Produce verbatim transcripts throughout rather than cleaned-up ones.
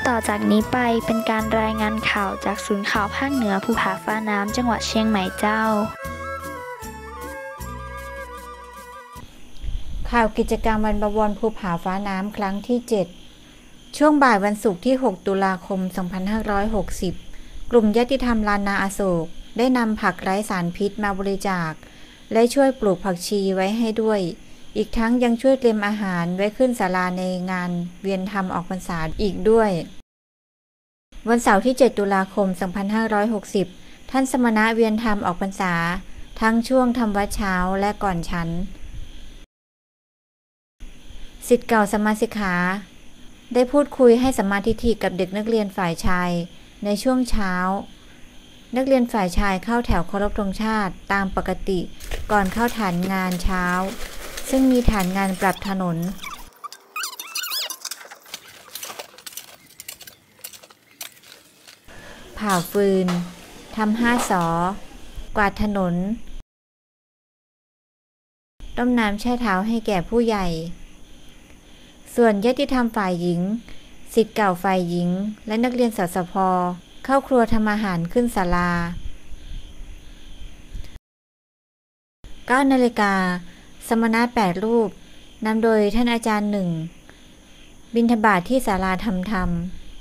ต่อจากนี้ไปเป็นการรายงานข่าวจากศูนย์ข่าวภาคเหนือภูผาฟ้าน้ำจังหวัดเชียงใหม่เจ้าข่าวกิจกรรมวันบวรภูผาฟ้าน้ำครั้งที่เจ็ดช่วงบ่ายวันศุกร์ที่หกตุลาคมสองพันห้าร้อยหกสิบกลุ่มญาติธรรมลานนาอโศกได้นำผักไร้สารพิษมาบริจาคและช่วยปลูกผักชีไว้ให้ด้วยอีกทั้งยังช่วยเตรียมอาหารไว้ขึ้นศาลาในงานเวียนธรรมออกพรรษาอีกด้วยวันเสาร์ที่เจ็ดตุลาคมสองพันห้าร้อยหกสิบท่านสมณะเวียนธรรมออกพรรษาทั้งช่วงทำวัดเช้าและก่อนฉันศิษย์เก่าสัมมาสิกขาได้พูดคุยให้สัมมาทิฏฐิกับเด็กนักเรียนฝ่ายชายในช่วงเช้านักเรียนฝ่ายชายเข้าแถวเคารพธงชาติตามปกติก่อนเข้าฐานงานเช้าซึ่งมีฐานงานปรับถนนผ่าฟืนทำห้าสอกวาดถนนต้มน้ำแช่เท้าให้แก่ผู้ใหญ่ส่วนญาติธรรมฝ่ายหญิงศิษย์เก่าฝ่ายหญิงและนักเรียนสสพ.เข้าครัวทำอาหารขึ้นศาลา เก้านาฬิกาสมณะแปดรูปนำโดยท่านอาจารย์หนึ่งบิณฑบาตที่ศาลาธรรมธรรม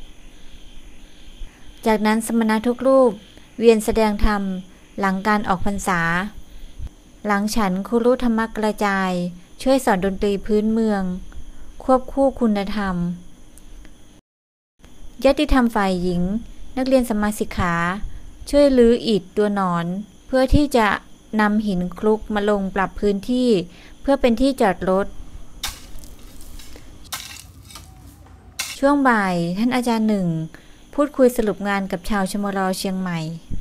จากนั้นสมณะทุกรูปเวียนแสดงธรรมหลังการออกพรรษาหลังฉันครูรุธรรมกระจายช่วยสอนดนตรีพื้นเมืองควบคู่คุณธรรมญาติธรรมฝ่ายหญิงนักเรียนสัมมาสิกขาช่วยรื้ออิฐตัวหนอนเพื่อที่จะนำหินคลุกมาลงปรับพื้นที่เพื่อเป็นที่จอดรถช่วงบ่ายท่านอาจารย์หนึ่งพูดคุยสรุปงานกับชาวชมรเชียงใหม่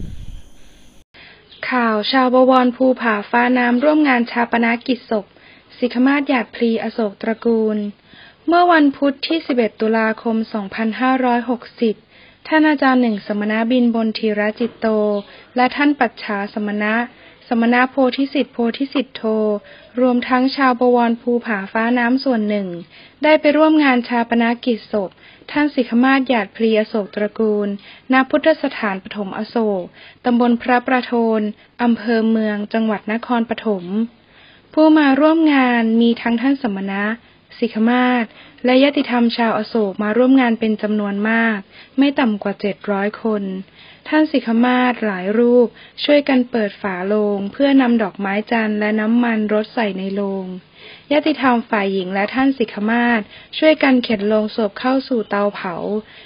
ข่าวชาวบวรภูผาฟ้าน้ำร่วมงานชาปนกิจศพศิขมาศหยาดพลีอโศกตระกูลเมื่อวันพุธที่สิบเอ็ดตุลาคมสองพันห้าร้อยหกสิบท่านอาจารย์หนึ่งสมณบินบนธีรจิตโตและท่านปัจฉาสมณะสมณะโพธิสิทธิโพธิสิทธโธรวมทั้งชาวบวรภูผาฟ้าน้ำส่วนหนึ่งได้ไปร่วมงานชาปนกิจศพท่านศิขมาศหยาดพลีอโศกตระกูลณพุทธสถานปฐมอโศกตำบลพระประโทนอำเภอเมืองจังหวัดนครปฐมผู้มาร่วมงานมีทั้งท่านสมณะศิขมาศและญาติธรรมชาวอโศกมาร่วมงานเป็นจำนวนมากไม่ต่ำกว่าเจ็ดร้อยคนท่านศิขมาศหลายรูปช่วยกันเปิดฝาโลงเพื่อนำดอกไม้จันทร์และน้ำมันรดใส่ในโลงญาติธรรมฝ่ายหญิงและท่านศิขมาศช่วยกันเข็นโลงศพเข้าสู่เตาเผา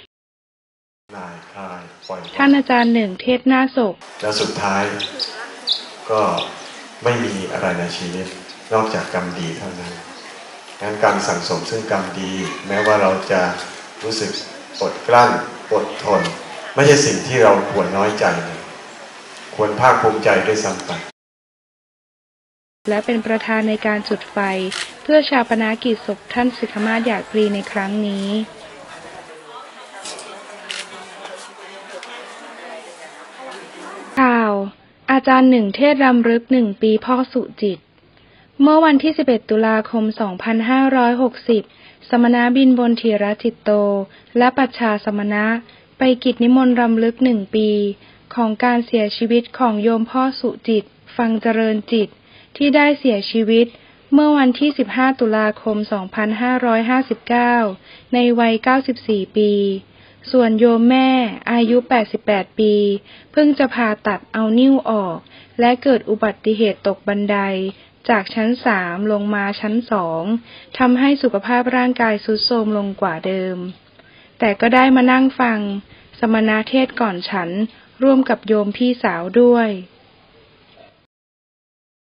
ท่านอาจารย์หนึ่งเทศหน้าศพแล้วสุดท้ายก็ไม่มีอะไรในชีวิตนอกจากกรรมดีเท่านั้นงั้นการสั่งสมซึ่งกรรมดีแม้ว่าเราจะรู้สึกอดกลั้นอดทนไม่ใช่สิ่งที่เราควรน้อยใจเลยควรภาคภูมิใจด้วยซ้ำไปและเป็นประธานในการจุดไฟเพื่อชาปนกิจศพท่านศิขมาศหยาดพลีในครั้งนี้ข่าวอาจารย์หนึ่งเทศรำลึกหนึ่งปีพ่อสุจิตเมื่อวันที่สิบเอ็ดตุลาคมสองพันห้าร้อยหกสิบสมณบินบนธีรจิตโตและปัจฉาสมณะไปกิจนิมนต์รำลึกหนึ่งปีของการเสียชีวิตของโยมพ่อสุจิตฟังเจริญจิตที่ได้เสียชีวิตเมื่อวันที่สิบห้าตุลาคมสองพันห้าร้อยห้าสิบเก้าในวัยเก้าสิบสี่ปีส่วนโยมแม่อายุแปดสิบแปดปีเพิ่งจะผ่าตัดเอานิ้วออกและเกิดอุบัติเหตุตกบันไดจากชั้นสามลงมาชั้นสองทำให้สุขภาพร่างกายทรุดโทรมลงกว่าเดิมแต่ก็ได้มานั่งฟังสมณเทศก่อนฉันร่วมกับโยมพี่สาวด้วย